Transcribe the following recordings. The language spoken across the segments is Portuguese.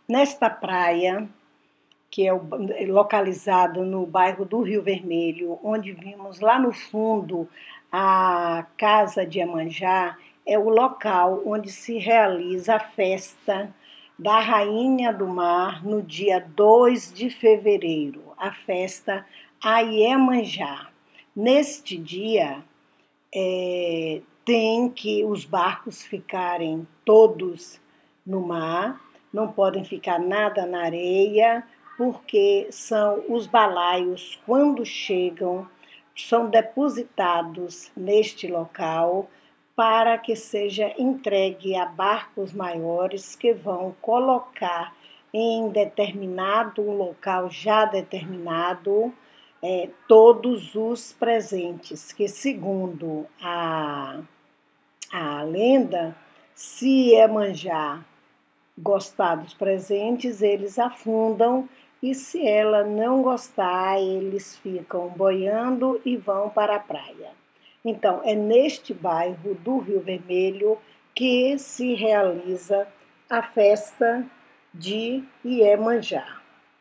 Nesta praia, que é localizada no bairro do Rio Vermelho, onde vimos lá no fundo a Casa de Iemanjá, é o local onde se realiza a festa da Rainha do Mar no dia 2 de fevereiro, a festa a Iemanjá. Neste dia, tem que os barcos ficarem todos no mar, não podem ficar nada na areia, porque são os balaios, quando chegam, são depositados neste local para que seja entregue a barcos maiores que vão colocar em determinado local já determinado todos os presentes, que segundo a lenda, se Iemanjá gostar dos presentes, eles afundam, e se ela não gostar, eles ficam boiando e vão para a praia. Então, é neste bairro do Rio Vermelho que se realiza a festa de Iemanjá.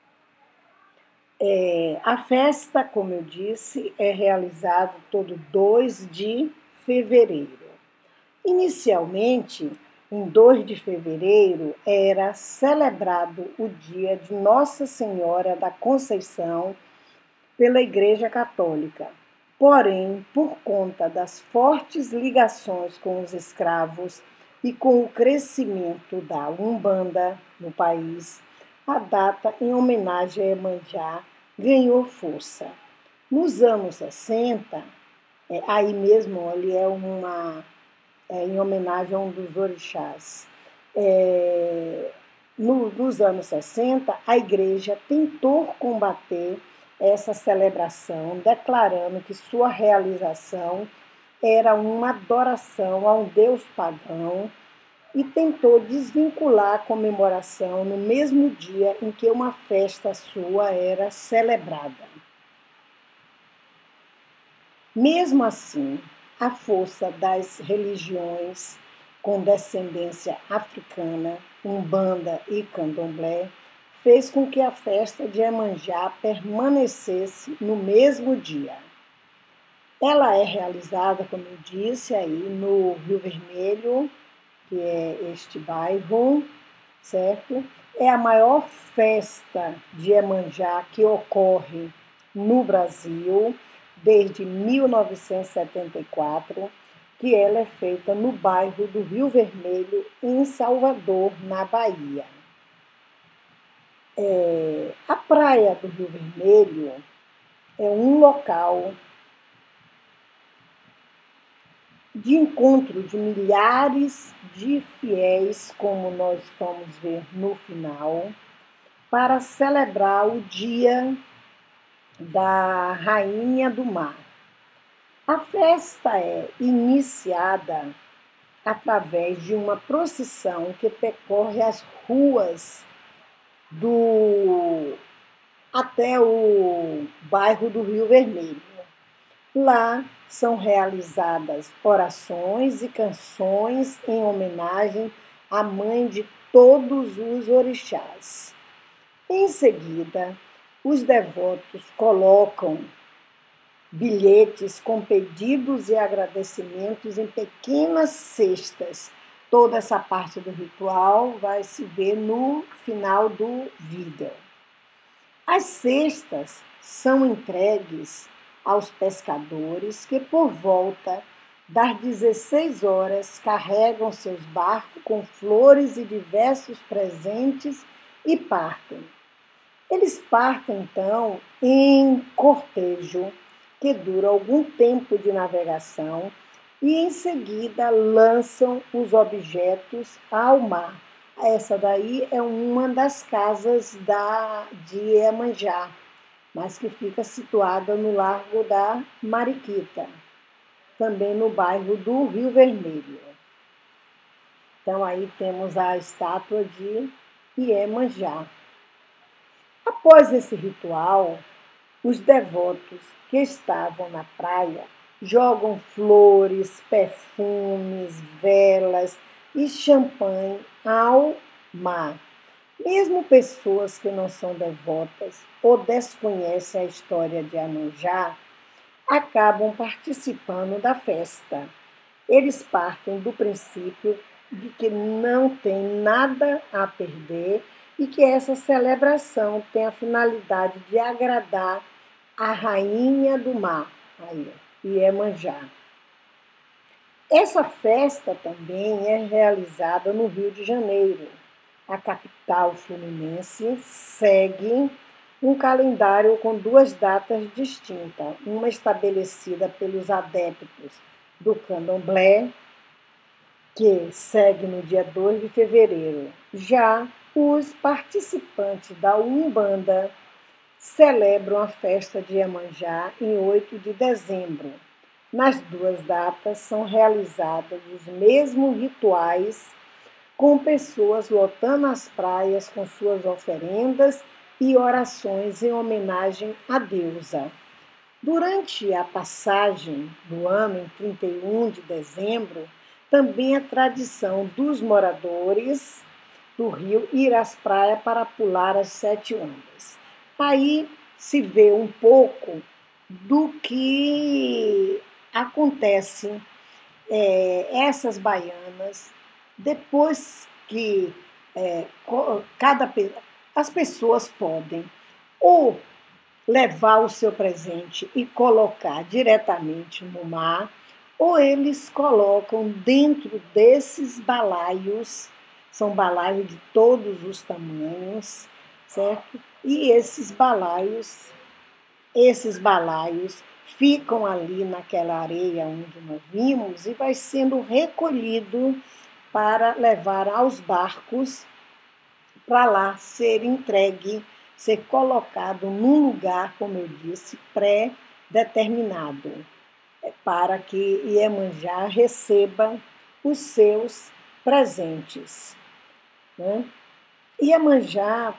A festa, como eu disse, é realizada todo 2 de fevereiro. Inicialmente, em 2 de fevereiro, era celebrado o dia de Nossa Senhora da Conceição pela Igreja Católica. Porém, por conta das fortes ligações com os escravos e com o crescimento da Umbanda no país, a data em homenagem a Iemanjá ganhou força. Nos anos 60, aí mesmo ali em homenagem a um dos orixás. Nos anos 60, a igreja tentou combater essa celebração, declarando que sua realização era uma adoração a um deus pagão, e tentou desvincular a comemoração no mesmo dia em que uma festa sua era celebrada. Mesmo assim, a força das religiões com descendência africana, Umbanda e Candomblé, fez com que a festa de Iemanjá permanecesse no mesmo dia. Ela é realizada, como eu disse, aí no Rio Vermelho, que é este bairro, certo? É a maior festa de Iemanjá que ocorre no Brasil desde 1974, que ela é feita no bairro do Rio Vermelho, em Salvador, na Bahia. A praia do Rio Vermelho é um local de encontro de milhares de fiéis, como nós vamos ver no final, para celebrar o dia da Rainha do Mar. A festa é iniciada através de uma procissão que percorre as ruas até o bairro do Rio Vermelho. Lá são realizadas orações e canções em homenagem à mãe de todos os orixás. Em seguida, os devotos colocam bilhetes com pedidos e agradecimentos em pequenas cestas. Toda essa parte do ritual vai se ver no final do vídeo. As cestas são entregues aos pescadores que, por volta das 16 horas, carregam seus barcos com flores e diversos presentes e partem. Eles partem, então, em cortejo, que dura algum tempo de navegação, e em seguida lançam os objetos ao mar. Essa daí é uma das casas de Iemanjá, mas que fica situada no Largo da Mariquita, também no bairro do Rio Vermelho. Então aí temos a estátua de Iemanjá. Após esse ritual, os devotos que estavam na praia jogam flores, perfumes, velas e champanhe ao mar. Mesmo pessoas que não são devotas ou desconhecem a história de Iemanjá acabam participando da festa. Eles partem do princípio de que não tem nada a perder e que essa celebração tem a finalidade de agradar a rainha do mar, aí, Iemanjá. Essa festa também é realizada no Rio de Janeiro. A capital fluminense segue um calendário com duas datas distintas, uma estabelecida pelos adeptos do Candomblé, que segue no dia 2 de fevereiro. Já os participantes da Umbanda celebram a festa de Iemanjá em 8 de dezembro. Nas duas datas são realizados os mesmos rituais, com pessoas lotando as praias com suas oferendas e orações em homenagem à deusa. Durante a passagem do ano, em 31 de dezembro, também é tradição dos moradores do Rio ir às praias para pular as 7 ondas. Aí se vê um pouco do que acontece essas baianas depois que cada as pessoas podem ou levar o seu presente e colocar diretamente no mar, ou eles colocam dentro desses balaios, são balaios de todos os tamanhos, certo? E esses balaios ficam ali naquela areia onde nós vimos e vai sendo recolhido para levar aos barcos para lá ser entregue, ser colocado num lugar, como eu disse, pré-determinado, para que Iemanjá receba os seus presentes. Né? Iemanjá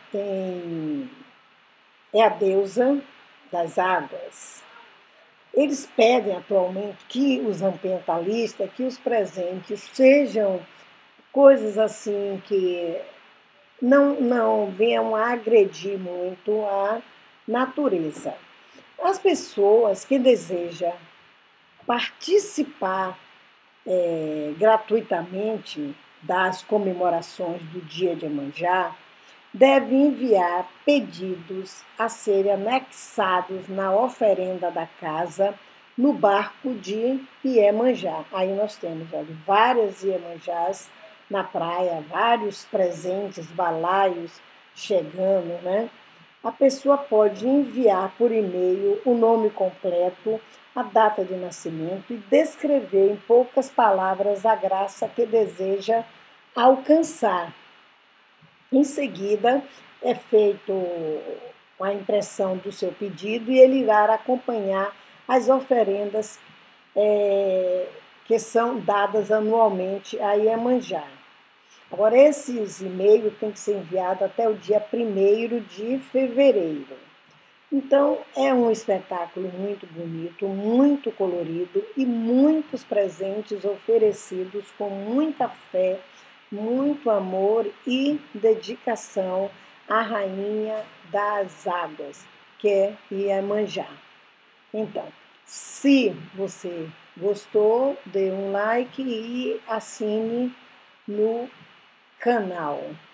é a deusa das águas. Eles pedem atualmente que os ambientalistas, que os presentes sejam coisas assim que não venham a agredir muito a natureza. As pessoas que desejam participar gratuitamente das comemorações do Dia de Iemanjá devem enviar pedidos a serem anexados na oferenda da casa no barco de Iemanjá. Aí nós temos várias Iemanjás na praia, vários presentes, balaios chegando, né? A pessoa pode enviar por e-mail o nome completo, a data de nascimento e descrever em poucas palavras a graça que deseja alcançar. Em seguida, é feito a impressão do seu pedido e ele irá acompanhar as oferendas que são dadas anualmente a Iemanjá. Agora, esses e-mails têm que ser enviados até o dia 1º de fevereiro. Então, é um espetáculo muito bonito, muito colorido e muitos presentes oferecidos com muita fé, muito amor e dedicação à rainha das águas, que é Iemanjá. Então, se você gostou, dê um like e assine no canal.